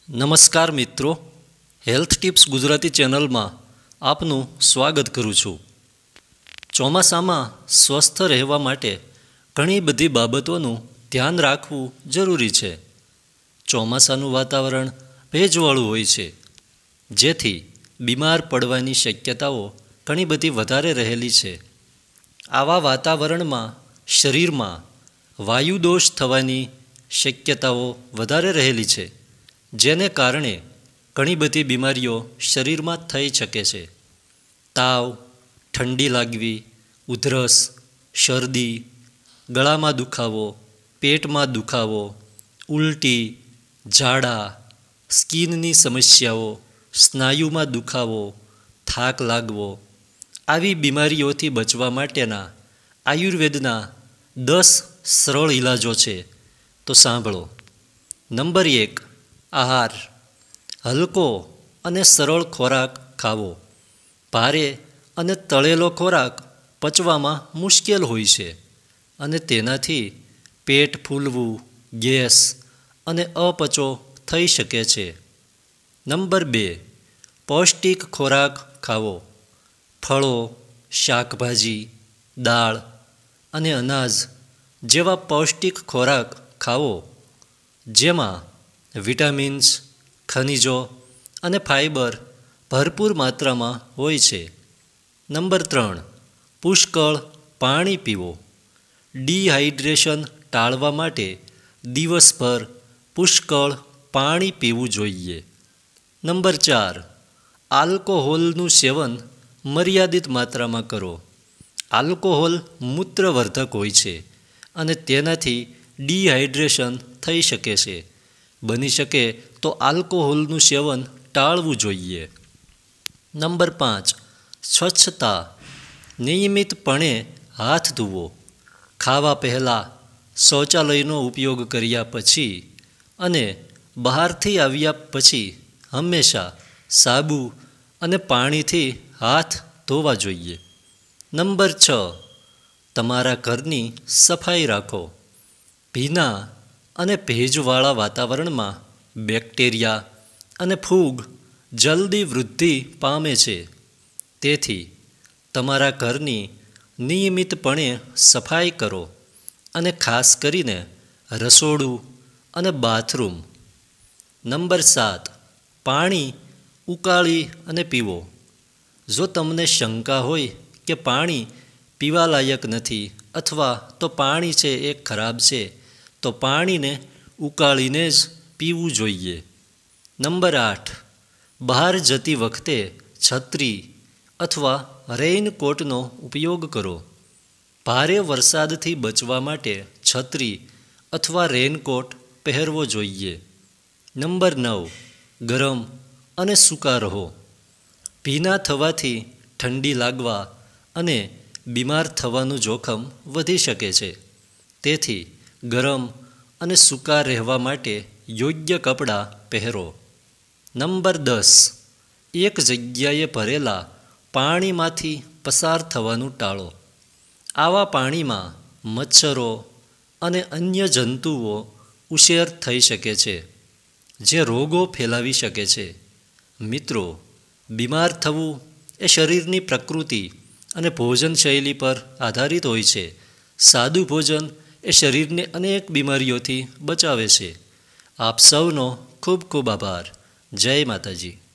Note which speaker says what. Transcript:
Speaker 1: નમસ્કાર મિત્રો, health tips Gujarati ચેનલમાં આપનું સ્વાગત કરું છું. ચોમાસામાં સ્વસ્થ રહેવા માટે ઘણી બધી બાબતોનું ધ્યાન રાખવું જરૂરી છે. ચોમાસાનું વાતાવરણ ભેજવાળું હોય છે, જેથી બીમાર પડવાની શક્યતાઓ ઘણી બધી વધારે રહેલી છે. આવા વાતાવરણમાં શરીરમાં વાયુદોષ થવાની શક્યતાઓ વધારે રહેલી છે, જેને કારણે ઘણી બધી બીમારીઓ શરીરમાં થઈ શકે છે. તાવ, ઠંડી લાગવી, ઉધરસ, શરદી, ગળામાં દુખાવો, પેટમાં દુખાવો, ઉલટી, ઝાડા, સ્કિનની સમસ્યાઓ, સ્નાયુમાં દુખાવો, થાક લાગવો, આવી બીમારીઓથી બચવા માટેના આયુર્વેદના 10 સરળ ઇલાજો છે, તો સાંભળો. નંબર 1, આહાર. હલકો અને સરળ ખોરાક ખાવો. ભારે અને તળેલો ખોરાક પચવામાં મુશ્કેલ હોય છે અને તેનાથી પેટ ફૂલવું, ગેસ અને અપચો થઈ શકે છે. નંબર 2, પૌષ્ટિક ખોરાક ખાવો. ફળો, શાકભાજી, દાળ અને અનાજ જેવા પૌષ્ટિક ખોરાક ખાવો, જેમાં વિટામિન્સ, ખનિજો અને ફાઇબર ભરપૂર માત્રામાં હોય છે. નંબર 3, પુષ્કળ પાણી પીવો. ડિહાઇડ્રેશન ટાળવા માટે દિવસભર પુષ્કળ પાણી પીવું જોઈએ. નંબર 4, આલ્કોહોલનું સેવન મર્યાદિત માત્રામાં કરો. આલ્કોહોલ મૂત્રવર્ધક હોય છે અને તેનાથી ડિહાઇડ્રેશન થઈ શકે છે. બની શકે તો આલ્કોહોલનું સેવન ટાળવું જોઈએ. નંબર 5, સ્વચ્છતા. નિયમિતપણે હાથ ધોવો. ખાવા પહેલાં, શૌચાલયનો ઉપયોગ કર્યા પછી અને બહારથી આવ્યા પછી હંમેશા સાબુ અને પાણીથી હાથ ધોવા જોઈએ. નંબર 6, તમારા ઘરની સફાઈ રાખો. ભીના અને ભેજવાળા વાતાવરણમાં બેક્ટેરિયા અને ફૂગ જલ્દી વૃદ્ધિ પામે છે. તેથી તમારા ઘરની નિયમિતપણે સફાઈ કરો અને ખાસ કરીને રસોડું અને બાથરૂમ. નંબર 7, પાણી ઉકાળી અને પીવો. જો તમને શંકા હોય કે પાણી પીવાલાયક નથી અથવા તો પાણી છે એ ખરાબ છે, તો પાણીને ઉકાળીને જ પીવું જોઈએ. નંબર 8, બહાર જતી વખતે છત્રી અથવા રેઇનકોટનો ઉપયોગ કરો. ભારે વરસાદથી બચવા માટે છત્રી અથવા રેઇનકોટ પહેરવો જોઈએ. નંબર 9, ગરમ અને સૂકા રહો. ભીના થવાથી ઠંડી લાગવા અને બીમાર થવાનું જોખમ વધી શકે છે. તેથી ગરમ અને સૂકા રહેવા માટે યોગ્ય કપડાં પહેરો. નંબર 10, એક જગ્યાએ ભરેલા પાણીમાંથી પસાર થવાનું ટાળો. આવા પાણીમાં મચ્છરો અને અન્ય જંતુઓ ઉછેર થઈ શકે છે, જે રોગો ફેલાવી શકે છે. મિત્રો, બીમાર થવું એ શરીરની પ્રકૃતિ અને ભોજનશૈલી પર આધારિત હોય છે. સાદું ભોજન એ શરીરને અનેક બીમારીઓથી બચાવે છે. આપ સૌનો ખૂબ ખૂબ આભાર. જય માતાજી.